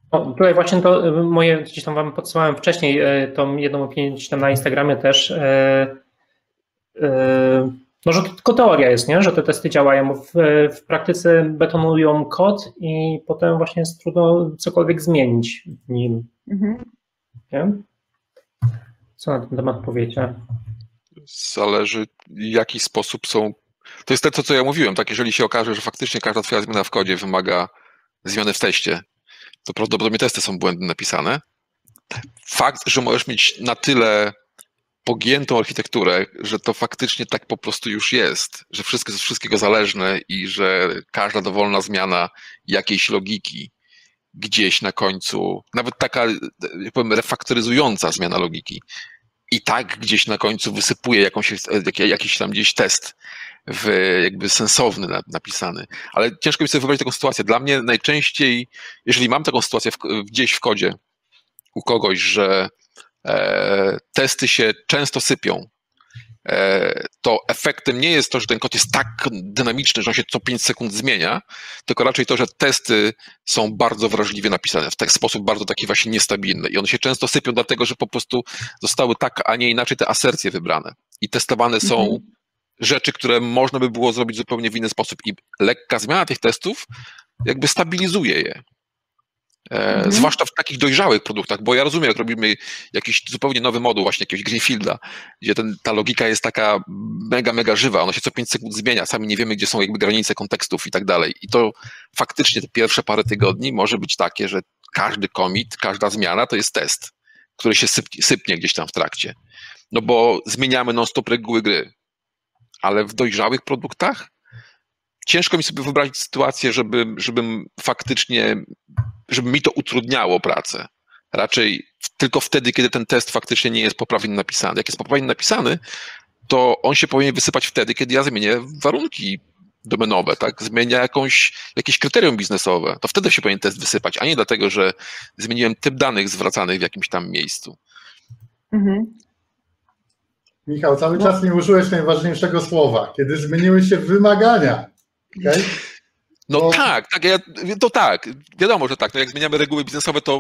O, tutaj właśnie to moje, gdzieś tam wam podsyłałem wcześniej tą jedną opinię gdzieś tam na Instagramie też, no, że to tylko teoria jest, nie? Że te testy działają. W praktyce betonują kod i potem właśnie jest trudno cokolwiek zmienić w nim. Nie? Co na ten temat powiecie? Zależy, w jaki sposób są. To jest to, co ja mówiłem, tak? Jeżeli się okaże, że faktycznie każda twoja zmiana w kodzie wymaga zmiany w teście, to prawdopodobnie testy są błędnie napisane. Fakt, że możesz mieć na tyle pogiętą architekturę, że to faktycznie tak po prostu już jest, że wszystko jest od wszystkiego zależne i że każda dowolna zmiana jakiejś logiki gdzieś na końcu, nawet taka, jak powiem, refaktoryzująca zmiana logiki, i tak gdzieś na końcu wysypuje jakiś tam gdzieś test jakby sensowny napisany. Ale ciężko mi sobie wyobrazić taką sytuację. Dla mnie najczęściej, jeżeli mam taką sytuację gdzieś w kodzie u kogoś, że testy się często sypią, to efektem nie jest to, że ten kod jest tak dynamiczny, że on się co 5 sekund zmienia, tylko raczej to, że testy są bardzo wrażliwie napisane, w sposób bardzo taki właśnie niestabilny i one się często sypią dlatego, że po prostu zostały tak, a nie inaczej te asercje wybrane i testowane są rzeczy, które można by było zrobić zupełnie w inny sposób i lekka zmiana tych testów jakby stabilizuje je. Zwłaszcza w takich dojrzałych produktach, bo ja rozumiem, jak robimy jakiś zupełnie nowy moduł, właśnie jakiegoś Greenfielda, gdzie ta logika jest taka mega żywa, ona się co 5 sekund zmienia, sami nie wiemy, gdzie są jakby granice kontekstów i tak dalej. I to faktycznie te pierwsze parę tygodni może być takie, że każdy commit, każda zmiana to jest test, który się sypnie gdzieś tam w trakcie. No bo zmieniamy non-stop reguły gry. Ale w dojrzałych produktach ciężko mi sobie wyobrazić sytuację, żebym faktycznie, żeby mi to utrudniało pracę. Raczej tylko wtedy, kiedy ten test faktycznie nie jest poprawnie napisany. Jak jest poprawnie napisany, to on się powinien wysypać wtedy, kiedy ja zmienię warunki domenowe, tak? Zmienia jakieś kryterium biznesowe. To wtedy się powinien test wysypać, a nie dlatego, że zmieniłem typ danych zwracanych w jakimś tam miejscu. Michał, cały czas nie użyłeś najważniejszego słowa, kiedy zmieniły się wymagania. Okay? No tak, tak, wiadomo, że tak. No jak zmieniamy reguły biznesowe, to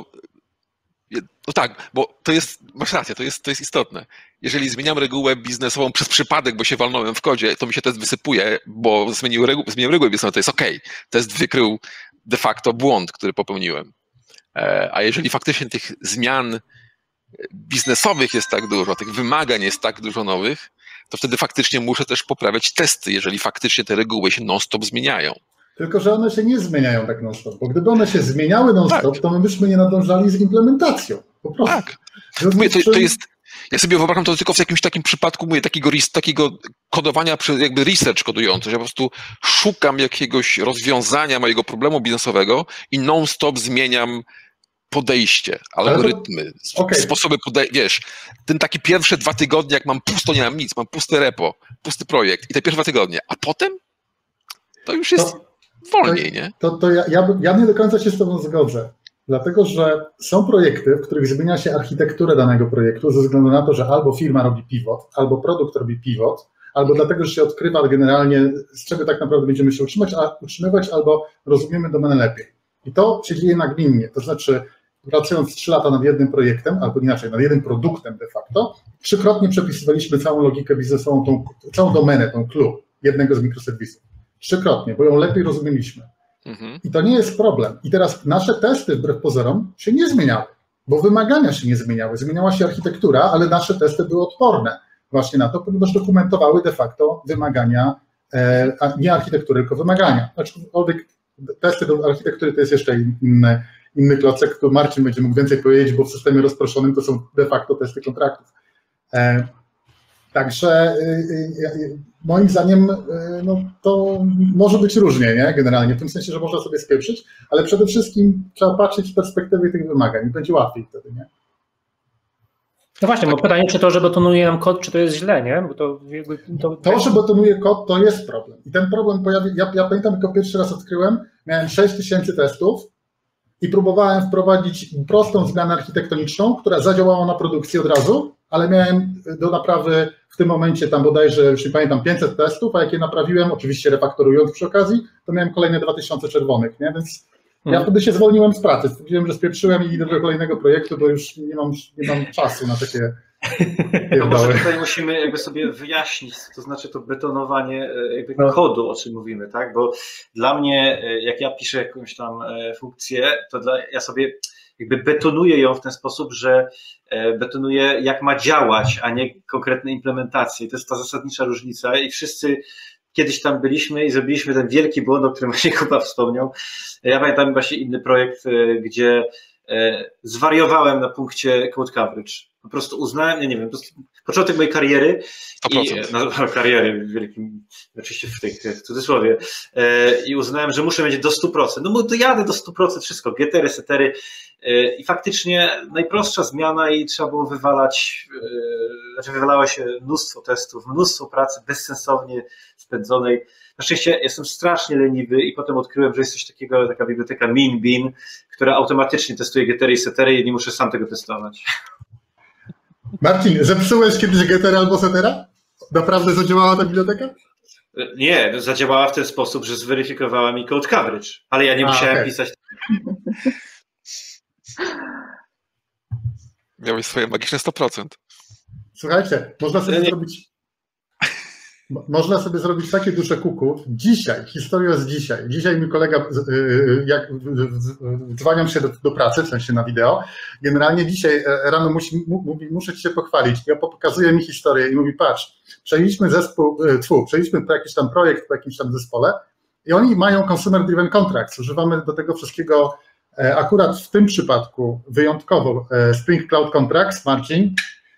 tak, bo to jest, masz rację, to jest istotne. Jeżeli zmieniam regułę biznesową przez przypadek, bo się walnąłem w kodzie, to mi się test wysypuje, bo zmieniłem regułę biznesową, to jest okej. Test wykrył de facto błąd, który popełniłem. A jeżeli faktycznie tych zmian biznesowych jest tak dużo, tych wymagań jest tak dużo nowych, to wtedy faktycznie muszę też poprawiać testy, jeżeli faktycznie te reguły się non-stop zmieniają. Tylko że one się nie zmieniają tak non-stop, bo gdyby one się zmieniały non-stop, to my byśmy nie nadążali z implementacją. Po prostu. Tak. To jest, ja sobie wyobrażam to tylko w jakimś takim przypadku, mówię, takiego kodowania, jakby research kodujący, że po prostu szukam jakiegoś rozwiązania mojego problemu biznesowego i non-stop zmieniam podejście, algorytmy, sposoby podejścia, wiesz, ten taki pierwsze 2 tygodnie, jak mam pusto, nie mam nic, mam puste repo, pusty projekt i te pierwsze 2 tygodnie, a potem to już jest wolniej, nie? Ja nie do końca się z tobą zgodzę, dlatego że są projekty, w których zmienia się architekturę danego projektu ze względu na to, że albo firma robi pivot, albo produkt robi pivot, albo dlatego, że się odkrywa generalnie, z czego tak naprawdę będziemy się utrzymywać, albo rozumiemy domenę lepiej. I to się dzieje nagminnie, to znaczy pracując 3 lata nad jednym projektem, albo inaczej, nad jednym produktem de facto, 3-krotnie przepisywaliśmy całą logikę biznesową, całą domenę, tą clue jednego z mikroserwisów. 3-krotnie, bo ją lepiej rozumieliśmy. I to nie jest problem. I teraz nasze testy wbrew pozorom się nie zmieniały, bo wymagania się nie zmieniały. Zmieniała się architektura, ale nasze testy były odporne właśnie na to, ponieważ dokumentowały de facto wymagania, a nie architektury, tylko wymagania. Aczkolwiek testy do architektury to jest jeszcze inny klocek, tu Marcin będzie mógł więcej powiedzieć, bo w systemie rozproszonym to są de facto testy kontraktów. Także moim zdaniem no, to może być różnie, nie? Generalnie, w tym sensie, że można sobie spieprzyć, ale przede wszystkim trzeba patrzeć z perspektywy tych wymagań i będzie łatwiej wtedy, nie? No właśnie, bo pytanie, czy to, że betonuje nam kod, czy to jest źle, nie? Bo to, że betonuje kod, to jest problem. I ten problem ja pamiętam, jako pierwszy raz odkryłem, miałem 6000 testów i próbowałem wprowadzić prostą zmianę architektoniczną, która zadziałała na produkcji od razu, ale miałem do naprawy w tym momencie tam bodajże, już nie pamiętam, 500 testów, a jak je naprawiłem, oczywiście refaktorując przy okazji, to miałem kolejne 2000 czerwonych, nie? Więc Ja wtedy się zwolniłem z pracy, stwierdziłem, że spieprzyłem i idę do kolejnego projektu, bo już nie mam czasu na takie no może tutaj musimy jakby sobie wyjaśnić, co to znaczy to betonowanie jakby kodu, o czym mówimy, tak? Bo dla mnie, jak ja piszę jakąś tam funkcję, to ja sobie jakby betonuję ją w ten sposób, że betonuję jak ma działać, a nie konkretne implementacje. To jest ta zasadnicza różnica i wszyscy kiedyś tam byliśmy i zrobiliśmy ten wielki błąd, o którym właśnie Kuba wspomniał. Ja pamiętam właśnie inny projekt, gdzie zwariowałem na punkcie code coverage. Po prostu uznałem, ja nie wiem, początek mojej kariery, kariery w wielkim, oczywiście w cudzysłowie, i uznałem, że muszę mieć do 100%. No to jadę do 100%, wszystko, getery, setery i faktycznie najprostsza zmiana i trzeba było wywalać, wywalało się mnóstwo testów, mnóstwo pracy bezsensownie spędzonej. Na szczęście jestem strasznie leniwy i potem odkryłem, że jest coś takiego, taka biblioteka MinBean, która automatycznie testuje getery i setery i nie muszę sam tego testować. Marcin, zepsułeś kiedyś getera albo setera? Naprawdę zadziałała ta biblioteka? Nie, zadziałała w ten sposób, że zweryfikowała mi code coverage, ale ja nie musiałem pisać. Miałeś swoje magiczne 100%. Słuchajcie, można sobie zrobić takie dusze kuku. Dzisiaj, historia z dzisiaj. Dzisiaj mój kolega, jak dzwonią się do pracy, w sensie na wideo, generalnie dzisiaj rano mówi, muszę ci się pochwalić. Ja pokazuję mi historię i mówi, patrz, przejęliśmy jakiś tam projekt po jakimś tam zespole i oni mają consumer driven contracts. Używamy do tego wszystkiego akurat w tym przypadku wyjątkowo Spring Cloud Contracts, Marcin.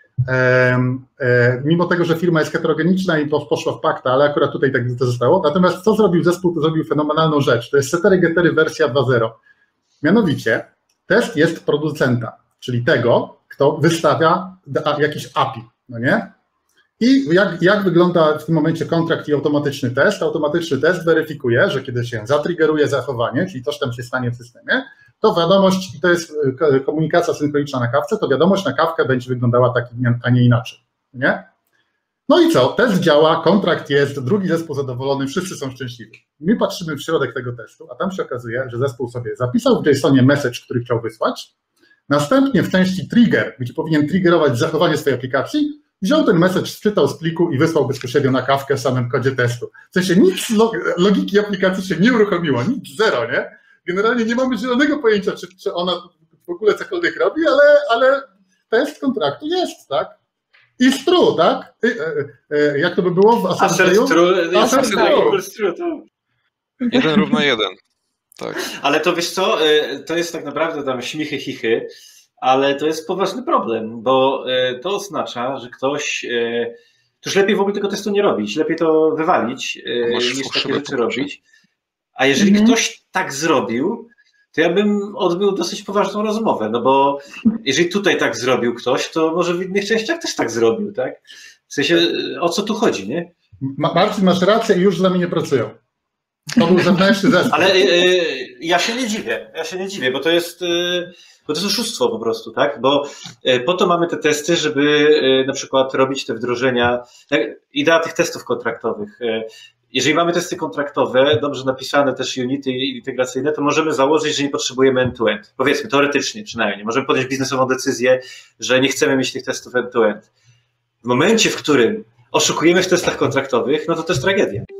Mimo tego, że firma jest heterogeniczna i poszła w pakta, ale akurat tutaj tak to zostało. Natomiast co zrobił zespół, to zrobił fenomenalną rzecz. To jest setery getery wersja 2.0. Mianowicie test jest producenta, czyli tego, kto wystawia jakiś API, no nie? I jak wygląda w tym momencie kontrakt i automatyczny test? Automatyczny test weryfikuje, że kiedy się zatriggeruje zachowanie, czyli coś tam się stanie w systemie, to wiadomość, i to jest komunikacja synchroniczna na kawce, to wiadomość na kawkę będzie wyglądała tak, a nie inaczej. Nie? No i co? Test działa, kontrakt jest, drugi zespół zadowolony, wszyscy są szczęśliwi. My patrzymy w środek tego testu, a tam się okazuje, że zespół sobie zapisał w JSON-ie message, który chciał wysłać, następnie w części trigger, gdzie powinien triggerować zachowanie swojej aplikacji, wziął ten message, czytał z pliku i wysłał bezpośrednio na kawkę w samym kodzie testu. W sensie nic z logiki aplikacji się nie uruchomiło, nic, zero, nie? Generalnie nie mamy zielonego pojęcia, czy ona w ogóle cokolwiek robi, ale test kontraktu jest, tak? Is true, tak? Jak to by było w assert true? Assert true. 1 równa 1. Tak. Ale to wiesz co, to jest tak naprawdę tam śmichy, chichy, ale to jest poważny problem, bo to oznacza, że ktoś, to już lepiej w ogóle tego testu nie robić, lepiej to wywalić, niż takie rzeczy robić. A jeżeli ktoś tak zrobił, to ja bym odbył dosyć poważną rozmowę, no bo jeżeli tutaj tak zrobił ktoś, to może w innych częściach też tak zrobił, tak? W sensie, o co tu chodzi, nie? Marcin, masz rację i już z nami nie pracują. To był zewnętrzny zespół. Ale ja się nie dziwię, bo to jest oszustwo po prostu, tak? Bo po to mamy te testy, żeby na przykład robić te wdrożenia, idea tych testów kontraktowych. Jeżeli mamy testy kontraktowe, dobrze napisane też unity integracyjne, to możemy założyć, że nie potrzebujemy end-to-end. Powiedzmy, teoretycznie przynajmniej. Możemy podjąć biznesową decyzję, że nie chcemy mieć tych testów end-to-end. W momencie, w którym oszukujemy w testach kontraktowych, no to jest tragedia.